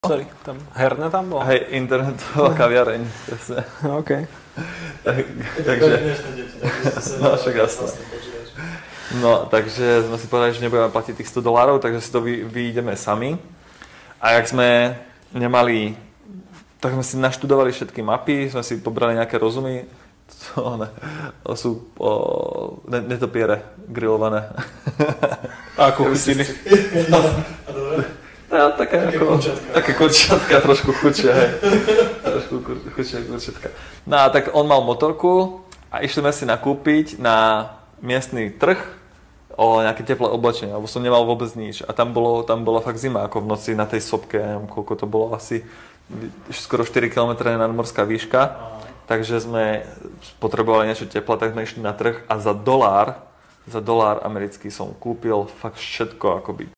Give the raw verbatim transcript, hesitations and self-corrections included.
Sorry, tam herné tam bolo? Hej, internetová kaviareň. OK. tak, takže... No, však jasné. No, takže sme si povedali, že nebudeme platiť tých sto dolárov, takže si to vy, vyjdeme sami. A jak sme nemali... Tak sme si naštudovali všetky mapy, sme si pobrali nejaké rozumy. To, ne, to sú o, ne, netopiere grillované. A ako chutiny? Ja, také, také ako, končatka. Také končatka, trošku chudšie, hej. Trošku chudšie končatka. No a tak on mal motorku a išli sme si nakúpiť na miestny trh o nejaké teplé oblečenie, lebo som nemal vôbec nič. A tam, bolo, tam bola fakt zima, ako v noci na tej sopke, neviem koľko to bolo, asi skoro štyri kilometre nadmorská výška. Takže sme potrebovali niečo teplé, tak sme išli na trh a za dolár, za dolár americký som kúpil fakt všetko, akoby